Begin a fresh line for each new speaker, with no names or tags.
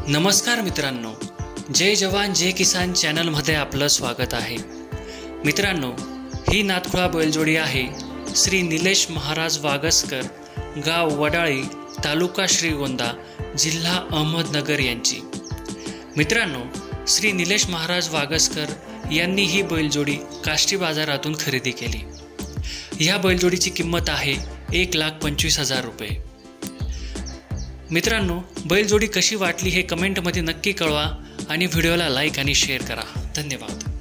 नमस्कार मित्रांनो, जय जवान जय किसान चॅनलमध्ये आपलं स्वागत आहे। मित्रांनो, ही नातखुळा बैलजोडी आहे श्री निलेश महाराज वागसकर, गाव वडाळी, तालुका श्रीगोंदा, जिल्हा अहमदनगर यांची। मित्रांनो, श्री निलेश महाराज वागसकर यांनी ही बैलजोडी काष्टी बाजारातून खरेदी केली। ह्या बैलजोडीची किंमत आहे 1,25,000 रुपये। मित्रांनो, बैलजोडी कशी वाटली हे कमेंटमध्ये नक्की कळवा आणि व्हिडिओला लाईक आणि शेअर करा। धन्यवाद।